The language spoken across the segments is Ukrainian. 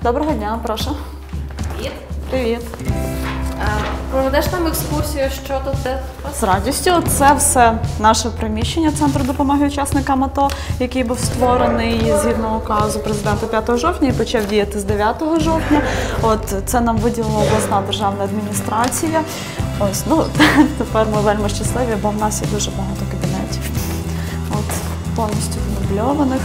Доброго дня, прошу. Привіт. Привіт. Проведеш нам екскурсію, що тут де? З радістю. Це все наше приміщення Центру допомоги учасникам АТО, який був створений згідно указу президента 5 жовтня і почав діяти з 9 жовтня. Це нам виділила обласна державна адміністрація. Тепер ми вельми щасливі, бо в нас є дуже багато кабінетів. Повністю вмебльованих.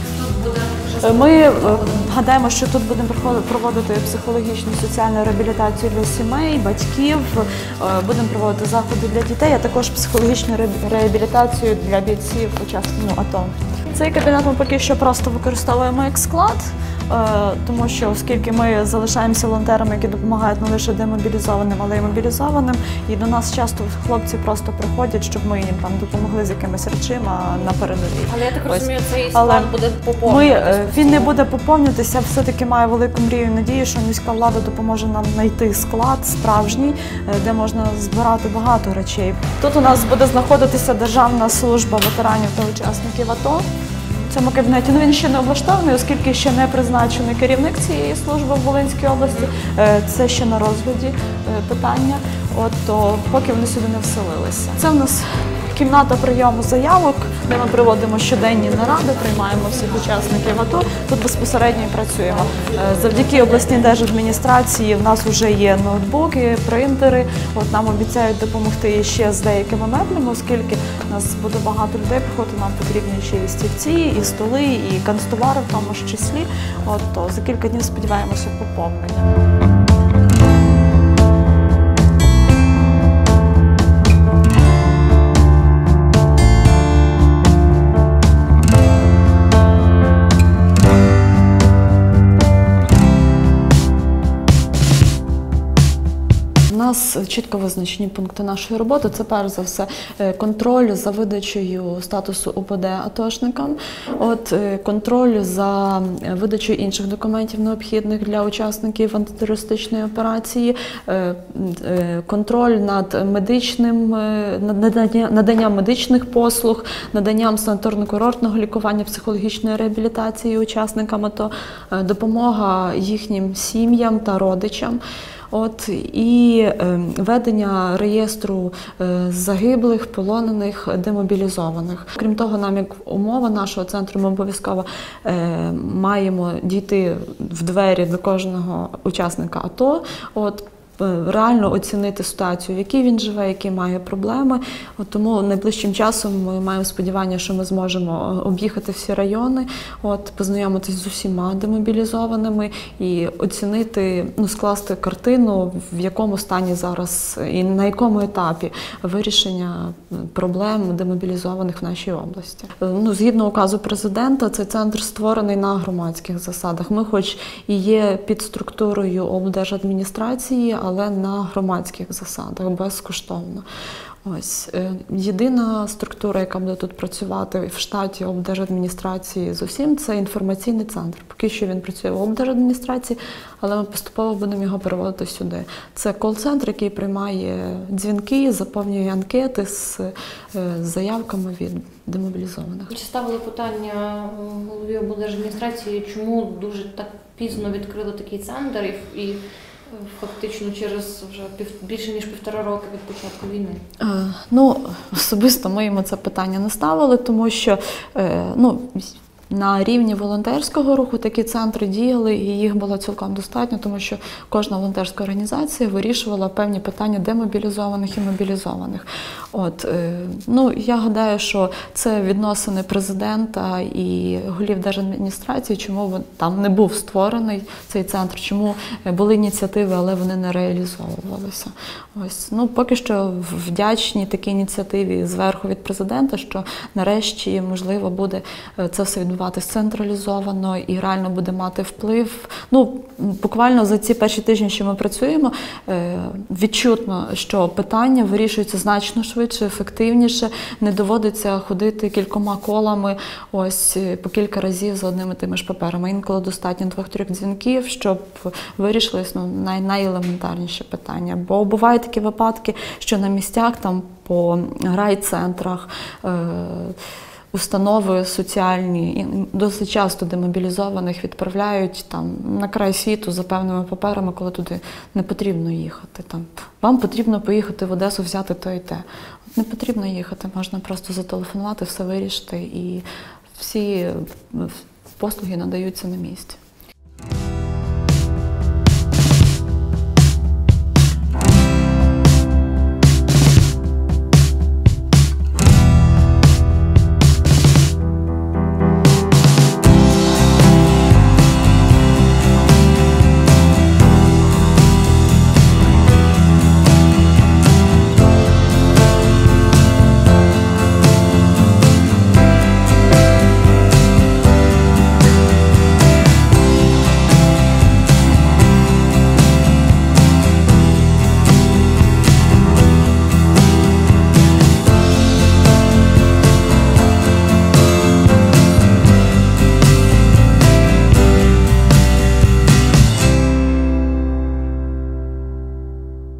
Ми гадаємо, що тут будемо проводити психологічну соціальну реабілітацію для сімей, батьків, будемо проводити заходи для дітей, а також психологічну реабілітацію для бійців, учасників АТО. Цей кабінет ми поки що просто використовуємо як склад, тому що оскільки ми залишаємося волонтерами, які допомагають не лише демобілізованим, але й мобілізованим, і до нас часто хлопці просто приходять, щоб ми їм там допомогли з якимись речима на передовій. Але я так розумію, цей склад буде поповнюватися. Він не буде поповнюватися, все-таки маю велику мрію і надію, що міська влада допоможе нам знайти склад справжній, де можна збирати багато речей. Тут у нас буде знаходитися Державна служба ветеранів та учасників АТО. В цьому кабінеті він ще не облаштований, оскільки ще не призначений керівник цієї служби в Волинській області. Це ще на розгляді питання, то поки вони сюди не вселилися. Це в нас кімната прийому заявок, де ми проводимо щоденні наради, приймаємо всіх учасників АТО. Тут безпосередньо і працюємо. Завдяки обласній держадміністрації в нас вже є ноутбуки, принтери. Нам обіцяють допомогти ще з деякими меблями, оскільки у нас буде багато людей приходити, нам потрібні ще і стільці, і столи, і канцтовари в тому ж числі. То за кілька днів сподіваємося поповнення. У нас чітко визначені пункти нашої роботи. Це перш за все контроль за видачею статусу УПД атошникам, контроль за видачею інших документів, необхідних для учасників антитерористичної операції, контроль над наданням медичних послуг, наданням санаторно-курортного лікування, психологічної реабілітації учасникам АТО, допомога їхнім сім'ям та родичам. І ведення реєстру загиблих, полонених, демобілізованих. Крім того, нам як умова нашого центру, ми обов'язково маємо дійти в двері до кожного учасника АТО, реально оцінити ситуацію, в якій він живе, які має проблеми. Тому найближчим часом ми маємо сподівання, що ми зможемо об'їхати всі райони, познайомитися з усіма демобілізованими і оцінити, скласти картину, в якому стані зараз і на якому етапі вирішення проблем демобілізованих в нашій області. Згідно указу президента, цей центр створений на громадських засадах. Ми хоч і є під структурою облдержадміністрації, але на громадських засадах, безкоштовно. Єдина структура, яка буде тут працювати в штаті облдержадміністрації з усім, це інформаційний центр. Поки що він працює в облдержадміністрації, але ми поступово будемо його переводити сюди. Це кол-центр, який приймає дзвінки, заповнює анкети з заявками від демобілізованих. Чи ставили питання голові облдержадміністрації, чому дуже так пізно відкрили такий центр і фактично через вже більше ніж 1,5 роки від початку війни? Особисто ми йому це питання не ставили, тому що на рівні волонтерського руху такі центри діяли, і їх було цілком достатньо, тому що кожна волонтерська організація вирішувала певні питання демобілізованих і мобілізованих. Я гадаю, що це відносини президента і голів держадміністрації, чому там не був створений цей центр, чому були ініціативи, але вони не реалізовувалися. Поки що вдячні такій ініціативі зверху від президента, що нарешті, можливо, буде це все відбуватися централізовано і реально буде мати вплив. Буквально за ці перші тижні, що ми працюємо, відчутно, що питання вирішується значно швидше, ефективніше, не доводиться ходити кількома колами по кілька разів за одними тими ж паперами. Інколи достатньо 2-3 дзвінків, щоб вирішились найелементарніші питання. Бо бувають такі випадки, що на місцях, по райцентрах, установи соціальні, і досить часто демобілізованих відправляють там на край світу за певними паперами, коли туди не потрібно їхати. Там, вам потрібно поїхати в Одесу, взяти то і те. Не потрібно їхати, можна просто зателефонувати, все вирішити, і всі послуги надаються на місці.